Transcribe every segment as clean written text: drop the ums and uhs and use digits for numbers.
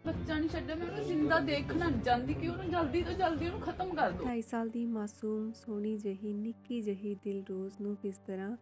बच्चा नहीं छड्या, मैं उन्हें जिंदा देखना नहीं चाहती कि उन्हें जल्दी तो जल्दी उन्हें खत्म कर दो। 2.5 साल ਦੀ ਮਾਸੂਮ ਸੋਹਣੀ ਜਿਹੀ ਨਿੱਕੀ ਜਿਹੀ ਦਿਲਰੋਜ਼ ਨੂੰ ਕਿਸ ਤਰ੍ਹਾਂ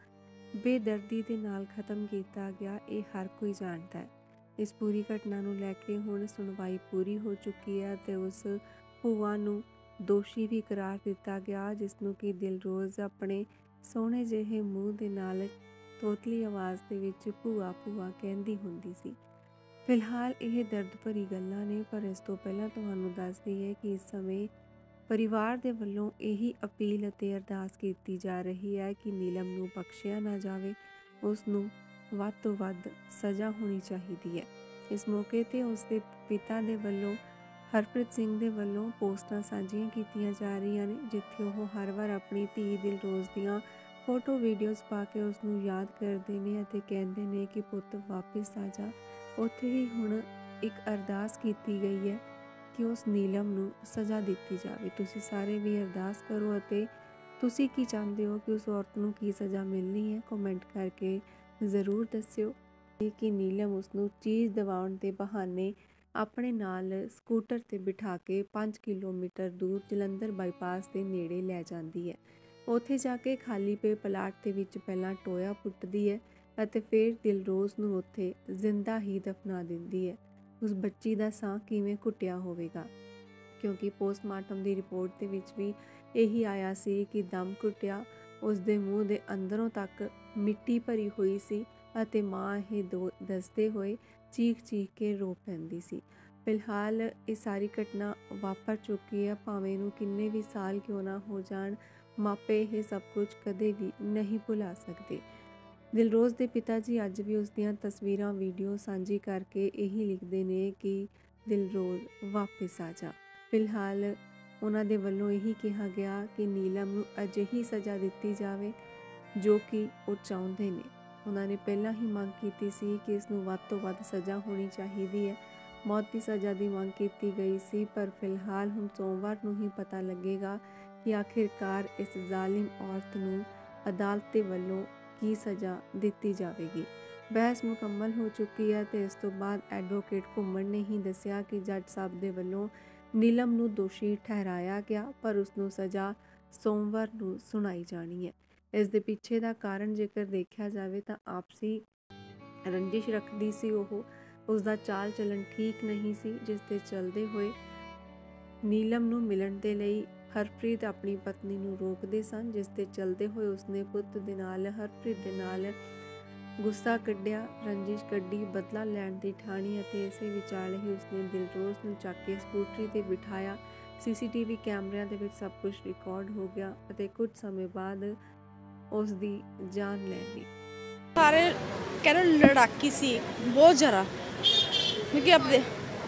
ਬੇਦਰਦੀ ਦੇ ਨਾਲ ਖਤਮ ਕੀਤਾ ਗਿਆ ਇਹ ਹਰ ਕੋਈ ਜਾਣਦਾ ਹੈ। ਇਸ ਪੂਰੀ ਘਟਨਾ ਨੂੰ ਲੈ ਕੇ ਹੁਣ ਸੁਣਵਾਈ ਪੂਰੀ ਹੋ ਚੁੱਕੀ ਹੈ ਤੇ ਉਸ ਭੂਆ ਨੂੰ ਦੋਸ਼ੀ ਵੀ ਕਰਾਰ ਦਿੱਤਾ ਗਿਆ, ਜਿਸ ਨੂੰ ਕਿ ਦਿਲਰੋਜ਼ ਆਪਣੇ ਸੋਹਣੇ ਜਿਹੇ ਮੂੰਹ ਦੇ ਨਾਲ ਤੋਤਲੀ ਆਵਾਜ਼ ਦੇ ਵਿੱਚ ਭੂਆ ਭੂਆ ਕਹਿੰਦੀ ਹੁੰਦੀ ਸੀ। ਫਿਲਹਾਲ ਇਹ ਦਰਦ ਭਰੀ ਗੱਲਾਂ ਨੇ, ਪਰ ਇਸ ਤੋਂ ਪਹਿਲਾਂ ਤੁਹਾਨੂੰ ਦੱਸ ਦਈਏ ਕਿ ਇਸ ਸਮੇਂ ਪਰਿਵਾਰ ਦੇ ਵੱਲੋਂ ਇਹੀ ਅਪੀਲ ਅਤੇ ਅਰਦਾਸ ਕੀਤੀ ਜਾ ਰਹੀ ਹੈ ਕਿ ਨੀਲਮ ਨੂੰ ਬਖਸ਼ਿਆ ਨਾ ਜਾਵੇ, ਉਸ ਨੂੰ ਵੱਧ ਤੋਂ ਵੱਧ ਸਜ਼ਾ ਹੋਣੀ ਚਾਹੀਦੀ ਹੈ। ਇਸ ਮੌਕੇ 'ਤੇ ਉਸ ਦੇ ਪਿਤਾ ਦੇ ਵੱਲੋਂ ਹਰਪ੍ਰੀਤ ਸਿੰਘ ਦੇ ਵੱਲੋਂ ਪੋਸਟਾਂ ਸਾਂਝੀਆਂ ਕੀਤੀਆਂ ਜਾ ਰਹੀਆਂ ਨੇ, ਜਿੱਥੇ ਉਹ ਹਰ ਵਾਰ ਆਪਣੀ ਧੀ ਦਿਲਰੋਜ਼ ਦੀਆਂ ਫੋਟੋ ਵੀਡੀਓਜ਼ ਪਾ ਕੇ ਉਸ ਨੂੰ ਯਾਦ ਕਰਦੇ ਨੇ ਅਤੇ ਕਹਿੰਦੇ ਨੇ ਕਿ ਪੁੱਤ ਵਾਪਿਸ ਆ ਜਾ। ਉੱਥੇ ਹੀ ਹੁਣ ਇੱਕ ਅਰਦਾਸ ਕੀਤੀ ਗਈ ਹੈ ਕਿ ਉਸ ਨੀਲਮ ਨੂੰ ਸਜ਼ਾ ਦਿੱਤੀ ਜਾਵੇ। ਤੁਸੀਂ ਸਾਰੇ ਵੀ ਅਰਦਾਸ ਕਰੋ ਅਤੇ ਤੁਸੀਂ ਕੀ ਚਾਹੁੰਦੇ ਹੋ ਕਿ ਉਸ ਔਰਤ ਨੂੰ ਕੀ ਸਜ਼ਾ ਮਿਲਣੀ ਹੈ, ਕਮੈਂਟ ਕਰਕੇ ਜ਼ਰੂਰ ਦੱਸਿਓ ਕਿ ਨੀਲਮ ਉਸ ਨੂੰ ਚੀਜ਼ ਦਿਵਾਉਣ ਦੇ ਬਹਾਨੇ ਆਪਣੇ ਨਾਲ ਸਕੂਟਰ 'ਤੇ ਬਿਠਾ ਕੇ 5 ਕਿਲੋਮੀਟਰ ਦੂਰ ਜਲੰਧਰ ਬਾਈਪਾਸ ਦੇ ਨੇੜੇ ਲੈ ਜਾਂਦੀ ਹੈ। ਉੱਥੇ ਜਾ ਕੇ ਖਾਲੀ ਪਏ ਪਲਾਟ ਦੇ ਵਿੱਚ ਪਹਿਲਾਂ ਟੋਇਆ ਪੁੱਟਦੀ ਹੈ ਅਤੇ ਫਿਰ ਦਿਲਰੋਜ਼ ਨੂੰ ਉੱਥੇ ਜ਼ਿੰਦਾ ਹੀ ਦਫਨਾ ਦਿੰਦੀ ਹੈ। ਉਸ ਬੱਚੀ ਦਾ ਸਾਹ ਕਿਵੇਂ ਘੁੱਟਿਆ ਹੋਵੇਗਾ, ਕਿਉਂਕਿ ਪੋਸਟਮਾਰਟਮ ਦੀ ਰਿਪੋਰਟ ਦੇ ਵਿੱਚ ਵੀ ਇਹੀ ਆਇਆ ਸੀ ਕਿ ਦਮ ਘੁੱਟਿਆ, ਉਸ ਦੇ ਮੂੰਹ ਦੇ ਅੰਦਰੋਂ ਤੱਕ ਮਿੱਟੀ ਭਰੀ ਹੋਈ ਸੀ ਅਤੇ ਮਾਂ ਇਹ ਦੱਸਦੇ ਹੋਏ ਚੀਖ ਚੀਖ ਕੇ ਰੋ ਪੈਂਦੀ ਸੀ। ਫਿਲਹਾਲ ਇਹ ਸਾਰੀ ਘਟਨਾ ਵਾਪਰ ਚੁੱਕੀ ਹੈ, ਭਾਵੇਂ ਇਹਨੂੰ ਕਿੰਨੇ ਵੀ ਸਾਲ ਕਿਉਂ ਨਾ ਹੋ ਜਾਣ, ਮਾਪੇ ਇਹ ਸਭ ਕੁਝ ਕਦੇ ਵੀ ਨਹੀਂ ਭੁਲਾ ਸਕਦੇ। ਦਿਲਰੋਜ਼ ਦੇ ਪਿਤਾ ਜੀ ਅੱਜ ਵੀ ਉਸ ਦੀਆਂ ਤਸਵੀਰਾਂ ਵੀਡੀਓ ਸਾਂਝੀ ਕਰਕੇ ਇਹੀ ਲਿਖਦੇ ਨੇ ਕਿ ਦਿਲਰੋਜ਼ ਵਾਪਿਸ ਆ ਜਾ। ਫਿਲਹਾਲ ਉਹਨਾਂ ਦੇ ਵੱਲੋਂ ਇਹੀ ਕਿਹਾ ਗਿਆ ਕਿ ਨੀਲਮ ਨੂੰ ਅਜਿਹੀ ਸਜ਼ਾ ਦਿੱਤੀ ਜਾਵੇ ਜੋ ਕਿ ਉਹ ਚਾਹੁੰਦੇ ਨੇ। ਉਹਨਾਂ ਨੇ ਪਹਿਲਾਂ ਹੀ ਮੰਗ ਕੀਤੀ ਸੀ ਕਿ ਇਸ ਨੂੰ ਵੱਧ ਤੋਂ ਵੱਧ ਸਜ਼ਾ ਹੋਣੀ ਚਾਹੀਦੀ ਹੈ, ਮੌਤ ਦੀ ਸਜ਼ਾ ਦੀ ਮੰਗ ਕੀਤੀ ਗਈ ਸੀ, ਪਰ ਫਿਲਹਾਲ ਹੁਣ ਸੋਮਵਾਰ ਨੂੰ ਹੀ ਪਤਾ ਲੱਗੇਗਾ ਕਿ ਆਖਿਰਕਾਰ ਇਸ ਜ਼ਾਲਿਮ ਔਰਤ ਨੂੰ ਅਦਾਲਤ ਦੇ ਵੱਲੋਂ ਕੀ ਸਜ਼ਾ ਦਿੱਤੀ ਜਾਵੇਗੀ। ਬਹਿਸ ਮੁਕੰਮਲ ਹੋ ਚੁੱਕੀ ਹੈ ਤੇ ਇਸ ਤੋਂ ਬਾਅਦ ਐਡਵੋਕੇਟ ਘੁੰਮਣ ਨੇ ਹੀ ਦੱਸਿਆ ਕਿ ਜੱਜ ਸਾਹਿਬ ਦੇ ਵੱਲੋਂ ਨੀਲਮ ਨੂੰ ਦੋਸ਼ੀ ਠਹਿਰਾਇਆ ਗਿਆ, ਪਰ ਉਸ ਨੂੰ ਸਜ਼ਾ ਸੋਮਵਾਰ ਨੂੰ ਸੁਣਾਈ ਜਾਣੀ ਹੈ। ਇਸ ਦੇ ਪਿੱਛੇ ਦਾ ਕਾਰਨ ਜੇਕਰ ਦੇਖਿਆ ਜਾਵੇ ਤਾਂ ਆਪਸੀ ਰੰਜਿਸ਼ ਰੱਖਦੀ ਸੀ ਉਹ, ਉਸ ਦਾ ਚਾਲ ਚੱਲਣ ਠੀਕ ਨਹੀਂ ਸੀ, ਜਿਸ ਦੇ ਚੱਲਦੇ ਹੋਏ ਨੀਲਮ ਨੂੰ ਮਿਲਣ ਦੇ ਲਈ ਹਰਪ੍ਰੀਤ ਆਪਣੀ ਪਤਨੀ ਨੂੰ ਰੋਕਦੇ ਸਨ, ਜਿਸ ਦੇ ਚੱਲਦੇ ਹੋਏ ਉਸਨੇ ਪੁੱਤ ਦੇ ਨਾਲ ਹਰਪ੍ਰੀਤ ਦੇ ਨਾਲ ਗੁੱਸਾ ਕੱਢਿਆ, ਰੰਜਿਸ਼ ਕੱਢੀ, ਬਦਲਾ ਲੈਣ ਦੀ ਠਾਣੀ ਅਤੇ ਇਸੇ ਵਿਚਾਲੇ ਹੀ ਉਸਨੇ ਦਿਲਰੋਜ਼ ਨੂੰ ਚੱਕ ਕੇ ਸਕੂਟਰੀ 'ਤੇ ਬਿਠਾਇਆ। CCTV ਕੈਮਰਿਆਂ ਦੇ ਵਿੱਚ ਸਭ ਕੁਝ ਰਿਕਾਰਡ ਹੋ ਗਿਆ ਅਤੇ ਕੁਝ ਸਮੇਂ ਬਾਅਦ ਉਸ ਦੀ ਜਾਨ ਲੈ ਲਈ। ਸਾਰੇ ਕਹਿੰਦੇ ਲੜਾਕੀ ਸੀ ਬਹੁਤ ਜ਼ਿਆਦਾ, ਕਿਉਂਕਿ ਆਪਣੇ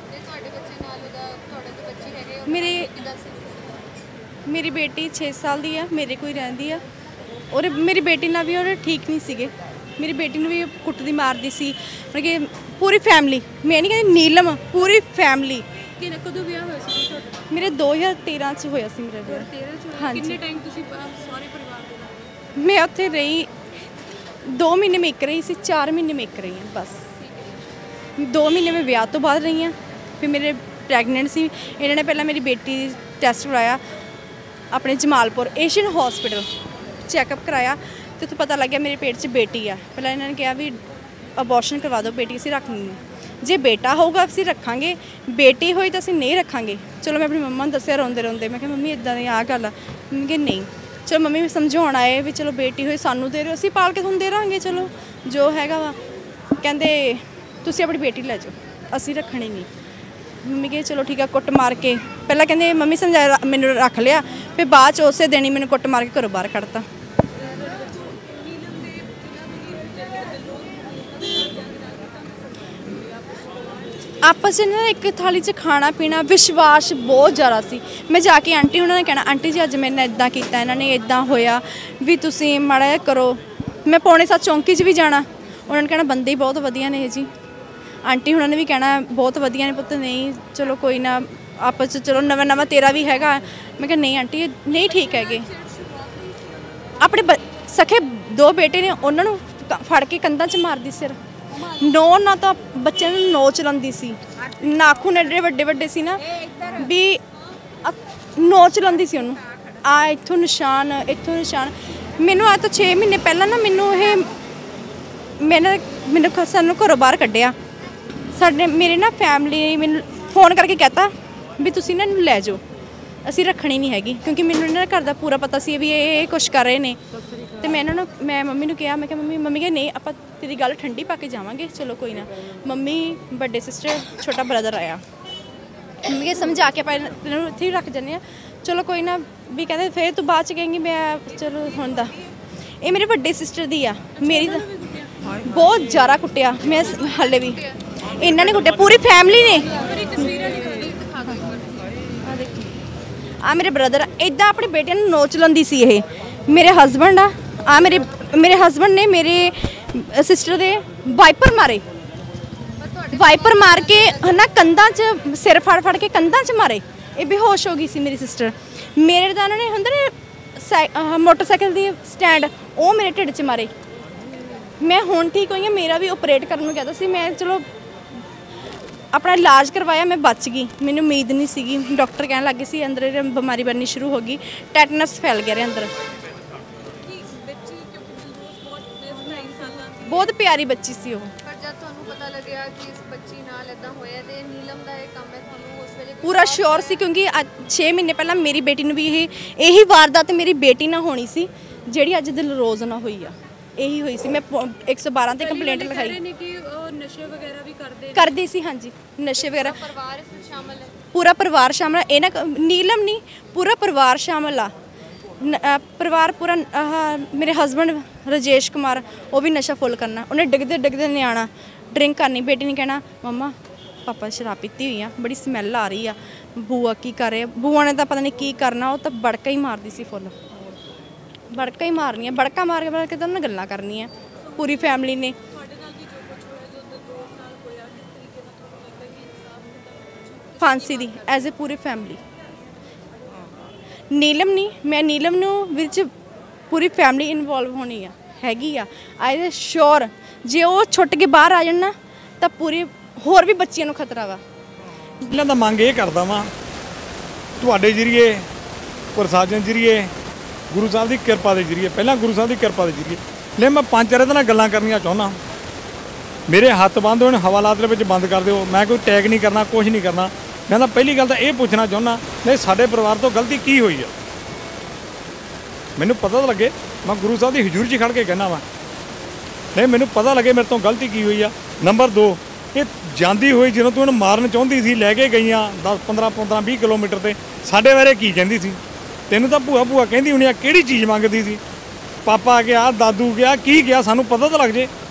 ਮੇਰੀ ਬੇਟੀ 6 ਸਾਲ ਦੀ ਆ, ਮੇਰੇ ਕੋਲ ਰਹਿੰਦੀ ਆ, ਔਰ ਮੇਰੀ ਬੇਟੀ ਨਾਲ ਵੀ ਉਹ ਠੀਕ ਨਹੀਂ ਸੀਗੇ, ਮੇਰੀ ਬੇਟੀ ਨੂੰ ਵੀ ਕੁੱਟਦੀ ਮਾਰਦੀ ਸੀ, ਮਤਲਬ ਕਿ ਪੂਰੀ ਫੈਮਿਲੀ, ਮੈਂ ਨਹੀਂ ਕਹਿੰਦੀ ਨੀਲਮ, ਪੂਰੀ ਫੈਮਿਲੀ। ਕਦੋਂ ਵਿਆਹ ਹੋਇਆ ਸੀ ਤੁਹਾਡਾ? ਮੇਰੇ 2013 'ਚ ਹੋਇਆ ਸੀ ਮੇਰਾ ਵਿਆਹ। 2013 ਹਾਂਜੀ। ਕਿੰਨੇ ਟਾਈਮ ਤੁਸੀਂ ਸਾਰੇ ਪਰਿਵਾਰ ਦੇ ਨਾਲ? ਮੈਂ ਉੱਥੇ ਰਹੀ 2 ਮਹੀਨੇ ਮੈਂ ਇੱਕ ਰਹੀ ਸੀ, 4 ਮਹੀਨੇ ਮੈਂ ਇੱਕ ਰਹੀ ਹਾਂ ਬਸ। 2 ਮਹੀਨੇ ਮੈਂ ਵਿਆਹ ਤੋਂ ਬਾਅਦ ਰਹੀ ਹਾਂ, ਫਿਰ ਮੇਰੇ ਪ੍ਰੈਗਨੈਂਟ ਸੀ, ਇਹਨਾਂ ਨੇ ਪਹਿਲਾਂ ਮੇਰੀ ਬੇਟੀ ਟੈਸਟ ਕਰਵਾਇਆ ਆਪਣੇ ਜਮਾਲਪੁਰ ਏਸ਼ੀਅਨ ਹੌਸਪੀਟਲ, ਚੈੱਕਅਪ ਕਰਾਇਆ ਤੇ ਉੱਥੇ ਪਤਾ ਲੱਗਿਆ ਮੇਰੇ ਪੇਟ 'ਚ ਬੇਟੀ ਆ। ਪਹਿਲਾਂ ਇਹਨਾਂ ਨੇ ਕਿਹਾ ਵੀ ਅਬੋਰਸ਼ਨ ਕਰਵਾ ਦਿਓ, ਬੇਟੀ ਅਸੀਂ ਰੱਖਣੀ ਨਹੀਂ, ਜੇ ਬੇਟਾ ਹੋਊਗਾ ਅਸੀਂ ਰੱਖਾਂਗੇ, ਬੇਟੀ ਹੋਈ ਤਾਂ ਅਸੀਂ ਨਹੀਂ ਰੱਖਾਂਗੇ। ਚਲੋ ਮੈਂ ਆਪਣੀ ਮੰਮਾ ਨੂੰ ਦੱਸਿਆ ਰੋਂਦੇ ਰੋਂਦੇ, ਮੈਂ ਕਿਹਾ ਮੰਮੀ ਇੱਦਾਂ ਦੀ ਆਹ ਗੱਲ ਆ, ਮੰਮੀ ਕਿ ਨਹੀਂ, ਚਲੋ ਮੰਮੀ ਸਮਝਾਉਣ ਆਏ ਵੀ ਚਲੋ ਬੇਟੀ ਹੋਈ ਸਾਨੂੰ ਦੇ ਰਹੇ ਹੋ, ਅਸੀਂ ਪਾਲ ਕੇ ਤੁਹਾਨੂੰ ਦੇ ਰਹਾਂਗੇ, ਚਲੋ ਜੋ ਹੈਗਾ ਵਾ। ਕਹਿੰਦੇ ਤੁਸੀਂ ਆਪਣੀ ਬੇਟੀ ਲੈ ਜਾਓ, ਅਸੀਂ ਰੱਖਣੀ ਨਹੀਂ। ਮੰਮੀ ਕਹੇ ਚਲੋ ਠੀਕ ਆ, ਕੁੱਟ ਮਾਰ ਕੇ ਪਹਿਲਾਂ ਕਹਿੰਦੇ ਮੰਮੀ ਸਮਝਾਇਆ ਮੈਨੂੰ ਰੱਖ ਲਿਆ, ਫਿਰ ਬਾਅਦ 'ਚ ਉਸੇ ਦਿਨ ਹੀ ਮੈਨੂੰ ਕੁੱਟ ਮਾਰ ਕੇ ਘਰੋਂ ਬਾਹਰ ਕੱਢਤਾ। ਆਪਸ 'ਚ ਨਾ ਇੱਕ ਥਾਲੀ 'ਚ ਖਾਣਾ ਪੀਣਾ, ਵਿਸ਼ਵਾਸ ਬਹੁਤ ਜ਼ਿਆਦਾ ਸੀ। ਮੈਂ ਜਾ ਕੇ ਆਂਟੀ ਉਹਨਾਂ ਨੇ ਕਹਿਣਾ ਆਂਟੀ ਜੀ ਅੱਜ ਮੇਰੇ ਨਾਲ ਇੱਦਾਂ ਕੀਤਾ, ਇਹਨਾਂ ਨੇ ਇੱਦਾਂ ਹੋਇਆ ਵੀ ਤੁਸੀਂ ਮਾੜਾ ਜਿਹਾ ਕਰੋ। ਮੈਂ 6:45 ਚੌਂਕੀ 'ਚ ਵੀ ਜਾਣਾ, ਉਹਨਾਂ ਨੇ ਕਹਿਣਾ ਬੰਦੇ ਹੀ ਬਹੁਤ ਵਧੀਆ ਨੇ ਜੀ। ਆਂਟੀ ਉਹਨਾਂ ਨੇ ਵੀ ਕਹਿਣਾ ਬਹੁਤ ਵਧੀਆ ਨੇ ਪੁੱਤ, ਨਹੀਂ ਚਲੋ ਕੋਈ ਨਾ ਆਪਸ 'ਚ ਚਲੋ ਨਵਾਂ ਨਵਾਂ ਤੇਰਾ ਵੀ ਹੈਗਾ। ਮੈਂ ਕਿਹਾ ਨਹੀਂ ਆਂਟੀ ਨਹੀਂ ਠੀਕ ਹੈਗੇ। ਆਪਣੇ ਸਖੇ 2 ਬੇਟੇ ਨੇ, ਉਹਨਾਂ ਨੂੰ ਫੜ ਕੇ ਕੰਧਾਂ 'ਚ ਮਾਰਦੀ ਸਿਰ, ਨੋ ਨਾ ਤਾਂ ਬੱਚਿਆਂ ਨੂੰ ਨੋਚ ਲਾਉਂਦੀ ਸੀ, ਨਾਖੂਨ ਐਡੇ ਵੱਡੇ ਵੱਡੇ ਸੀ ਨਾ ਵੀ ਨੋਚ ਲਾਉਂਦੀ ਸੀ ਉਹਨੂੰ। ਆ ਇੱਥੋਂ ਨਿਸ਼ਾਨ, ਇੱਥੋਂ ਨਿਸ਼ਾਨ। ਮੈਨੂੰ ਆ ਤਾਂ 6 ਮਹੀਨੇ ਪਹਿਲਾਂ ਨਾ ਮੈਨੂੰ ਸਾਨੂੰ ਘਰੋਂ ਬਾਹਰ ਕੱਢਿਆ। ਮੇਰੇ ਨਾ ਫੈਮਿਲੀ ਮੈਨੂੰ ਫੋਨ ਕਰਕੇ ਕਹਿਤਾ ਵੀ ਤੁਸੀਂ ਨਾ ਇਹਨੂੰ ਲੈ ਜਾਓ, ਅਸੀਂ ਰੱਖਣੀ ਨਹੀਂ ਹੈਗੀ, ਕਿਉਂਕਿ ਮੈਨੂੰ ਇਹਨਾਂ ਦਾ ਘਰ ਦਾ ਪੂਰਾ ਪਤਾ ਸੀ ਵੀ ਇਹ ਕੁਛ ਕਰ ਰਹੇ ਨੇ। ਤੇ ਮੈਂ ਮੰਮੀ ਨੂੰ ਕਿਹਾ, ਮੈਂ ਕਿਹਾ ਮੰਮੀ ਕਹਿੰਦੇ ਨਹੀਂ ਆਪਾਂ ਤੇਰੀ ਗੱਲ ਠੰਡੀ ਪਾ ਕੇ ਜਾਵਾਂਗੇ, ਚਲੋ ਕੋਈ ਨਾ। ਮੰਮੀ, ਵੱਡੇ ਸਿਸਟਰ, ਛੋਟਾ ਬ੍ਰਦਰ ਆਇਆ, ਮੰਮੀ ਕੇ ਸਮਝਾ ਕੇ ਆਪਾਂ ਤੈਨੂੰ ਇੱਥੇ ਹੀ ਰੱਖ ਜਾਂਦੇ ਆ, ਚਲੋ ਕੋਈ ਨਾ। ਵੀ ਕਹਿੰਦੇ ਫਿਰ ਤੂੰ ਬਾਅਦ ਚ ਕਹੇਂਗੀ ਮੈਂ ਚਲੋ ਹੁਣ ਦਾ। ਇਹ ਮੇਰੇ ਵੱਡੇ ਸਿਸਟਰ ਦੀ ਆ, ਮੇਰੀ ਤਾਂ ਬਹੁਤ ਜ਼ਿਆਦਾ ਕੁੱਟਿਆ ਮੈਂ ਹਾਲੇ ਵੀ। ਇਹਨਾਂ ਨੇ ਕੁੱਟਿਆ, ਪੂਰੀ ਫੈਮਿਲੀ ਨੇ। ਆ ਮੇਰੇ ਬ੍ਰਦਰ ਇਦਾਂ ਆਪਣੀ ਬੇਟੀਆਂ ਨੂੰ ਨੋਚ ਲੈਂਦੀ ਸੀ। ਇਹ ਮੇਰੇ ਹਸਬੰਡ ਆ ਮੇਰੇ ਹਸਬੰਡ ਨੇ ਮੇਰੇ ਸਿਸਟਰ ਦੇ ਵਾਈਪਰ ਮਾਰ ਕੇ ਹਨਾ ਕੰਧਾਂ 'ਚ ਸਿਰ ਫੜ ਕੇ ਕੰਧਾਂ 'ਚ ਮਾਰੇ। ਇਹ ਬੇਹੋਸ਼ ਹੋ ਗਈ ਸੀ ਮੇਰੀ ਸਿਸਟਰ। ਮੇਰੇ ਤਾਂ ਉਹਨਾਂ ਨੇ ਹੁੰਦੇ ਨੇ ਮੋਟਰਸਾਈਕਲ ਦੀ ਸਟੈਂਡ, ਉਹ ਮੇਰੇ ਢਿੱਡ 'ਚ ਮਾਰੇ। ਮੈਂ ਹੁਣ ਠੀਕ ਹੋਈ ਹਾਂ, ਮੇਰਾ ਵੀ ਆਪਰੇਟ ਕਰਨ ਨੂੰ ਕਹਿੰਦਾ ਸੀ, ਮੈਂ ਚਲੋ ਆਪਣਾ ਇਲਾਜ ਕਰਵਾਇਆ, ਮੈਂ ਬਚ ਗਈ। ਮੈਨੂੰ ਉਮੀਦ ਨਹੀਂ ਸੀਗੀ, ਡਾਕਟਰ ਕਹਿਣ ਲੱਗੇ ਸੀ ਅੰਦਰ ਬਿਮਾਰੀ ਬਣਨੀ ਸ਼ੁਰੂ ਹੋ ਗਈ, ਟੈਟਨਸ ਫੈਲ ਗਿਆ ਅੰਦਰ। ਬਹੁਤ ਪਿਆਰੀ ਬੱਚੀ ਸੀ ਉਹ। ਪਰ ਜਦ ਤੁਹਾਨੂੰ ਪਤਾ ਲੱਗਿਆ ਕਿ ਇਸ ਬੱਚੀ ਨਾਲ ਇਦਾਂ ਹੋਇਆ ਤੇ ਨੀਲਮ ਦਾ ਇਹ ਕੰਮ ਹੈ, ਤੁਹਾਨੂੰ ਉਸ ਵੇਲੇ ਪੂਰਾ ਸ਼ੋਰ ਸੀ, ਕਿਉਂਕਿ 6 ਮਹੀਨੇ ਪਹਿਲਾਂ ਮੇਰੀ ਬੇਟੀ ਨੂੰ ਵੀ ਇਹੀ ਵਾਰਦਾਤ ਮੇਰੀ ਬੇਟੀ ਨਾਲ ਹੋਣੀ ਸੀ, ਜਿਹੜੀ ਅੱਜ ਦਿਲਰੋਜ਼ ਨਾਲ ਹੋਈ ਆ। ਇਹੀ ਹੋਈ ਸੀ। ਮੈਂ 112 ਤੇ ਕੰਪਲੇਂਟ ਲਿਖਾਈ। ਨੇ ਕਿ ਉਹ ਨਸ਼ੇ ਵਗੈਰਾ ਵੀ ਕਰਦੇ ਸੀ। ਹਾਂਜੀ, ਨਸ਼ੇ ਵਗੈਰਾ। ਪਰਿਵਾਰ ਇਸ ਵਿੱਚ ਸ਼ਾਮਲ ਹੈ? ਪੂਰਾ ਪਰਿਵਾਰ ਸ਼ਾਮਲ। ਇਹ ਨਾ ਨੀਲਮ ਨਹੀਂ, ਪੂਰਾ ਪਰਿਵਾਰ ਸ਼ਾਮਲ ਆ। ਪਰਿਵਾਰ ਪੂਰਾ। ਮੇਰੇ ਹਸਬੰਡ ਰਾਜੇਸ਼ ਕੁਮਾਰ, ਉਹ ਵੀ ਨਸ਼ਾ ਫੁੱਲ ਕਰਨਾ। ਉਹਨੇ ਡਿੱਗਦੇ ਨਿਆਣਾ ਡਰਿੰਕ ਕਰਨੀ। ਬੇਟੀ ਨੇ ਕਹਿਣਾ ਮੰਮਾ ਪਾਪਾ ਸ਼ਰਾਬ ਪੀਤੀ ਹੋਈ ਆ, ਬੜੀ ਸਮੈਲ ਆ ਰਹੀ ਆ, ਬੂਆ ਕੀ ਕਰ ਰਿਹਾ। ਬੂਆ ਨੇ ਤਾਂ ਪਤਾ ਨਹੀਂ ਕੀ ਕਰਨਾ, ਉਹ ਤਾਂ ਬੜਕਾ ਹੀ ਮਾਰਦੀ ਸੀ ਫੁੱਲ। ਬੜਕਾ ਹੀ ਮਾਰਨੀਆਂ, ਬੜਕਾ ਮਾਰ ਕੇ ਤਾਂ ਉਹਨਾਂ ਗੱਲਾਂ ਕਰਨੀਆਂ ਪੂਰੀ ਫੈਮਿਲੀ ਨੇ। ਫਾਂਸੀ ਦੀ ਐਜ਼ ਏ ਪੂਰੀ ਫੈਮਿਲੀ। ਨੀਲਮ ਨਹੀਂ, ਮੈਂ ਨੀਲਮ ਨੂੰ ਵਿੱਚ ਪੂਰੀ ਫੈਮਿਲੀ ਇਨਵੋਲਵ ਹੋਣੀ ਆ, ਹੈਗੀ ਆ। ਆਈ ਸ਼ੋਰ ਜੇ ਉਹ ਛੁੱਟ ਕੇ ਬਾਹਰ ਆ ਜਾਣ ਨਾ ਤਾਂ ਪੂਰੀ ਹੋਰ ਵੀ ਬੱਚਿਆਂ ਨੂੰ ਖਤਰਾ ਵਾ। ਇਹਨਾਂ ਦਾ ਮੰਗ ਇਹ ਕਰਦਾ ਵਾਂ ਤੁਹਾਡੇ ਜਰੀਏ, ਪ੍ਰਸ਼ਾਸਨ ਜਰੀਏ, ਗੁਰੂ ਸਾਹਿਬ ਦੀ ਕਿਰਪਾ ਦੇ ਜਰੀਏ, ਪਹਿਲਾਂ ਗੁਰੂ ਸਾਹਿਬ ਦੀ ਕਿਰਪਾ ਦੇ ਜਰੀਏ ਲੈ ਮੈਂ 5-4 ਦਿਨਾਂ ਗੱਲਾਂ ਕਰਨੀਆਂ ਚਾਹੁੰਦਾ। ਮੇਰੇ ਹੱਥ ਬੰਦ ਹੋਣ, ਹਵਾਲਾਤ ਦੇ ਵਿੱਚ ਬੰਦ ਕਰ ਦਿਓ। ਮੈਂ ਕੋਈ ਟੈਗ ਨਹੀਂ ਕਰਨਾ, ਕੁਛ ਨਹੀਂ ਕਰਨਾ। ਮੈਂ ਤਾਂ ਪਹਿਲੀ ਗੱਲ ਤਾਂ ਇਹ ਪੁੱਛਣਾ ਚਾਹੁੰਦਾ, ਨਹੀਂ ਸਾਡੇ ਪਰਿਵਾਰ ਤੋਂ ਗਲਤੀ ਕੀ ਹੋਈ ਆ, ਮੈਨੂੰ ਪਤਾ ਤਾਂ ਲੱਗੇ। ਮੈਂ ਗੁਰੂ ਸਾਹਿਬ ਦੀ ਹਜ਼ੂਰੀ 'ਚ ਖੜ੍ਹ ਕੇ ਕਹਿਣਾ ਵਾ, ਨਹੀਂ ਮੈਨੂੰ ਪਤਾ ਲੱਗੇ ਮੇਰੇ ਤੋਂ ਗਲਤੀ ਕੀ ਹੋਈ ਆ। ਨੰਬਰ 2, ਇਹ ਜਾਂਦੀ ਹੋਈ ਜਦੋਂ ਤੂੰ ਇਹਨੂੰ ਮਾਰਨ ਚਾਹੁੰਦੀ ਸੀ, ਲੈ ਕੇ ਗਈਆਂ 10-15-20 ਕਿਲੋਮੀਟਰ 'ਤੇ, ਸਾਡੇ ਬਾਰੇ ਕੀ ਕਹਿੰਦੀ ਸੀ? ਤੈਨੂੰ ਤਾਂ ਭੂਆ ਕਹਿੰਦੀ ਹੋਣੀ ਆ, ਕਿਹੜੀ ਚੀਜ਼ ਮੰਗਦੀ ਸੀ? ਪਾਪਾ ਗਿਆ, ਦਾਦੂ ਗਿਆ, ਕੀ ਗਿਆ, ਸਾਨੂੰ ਪਤਾ ਤਾਂ ਲੱਗ ਜੇ।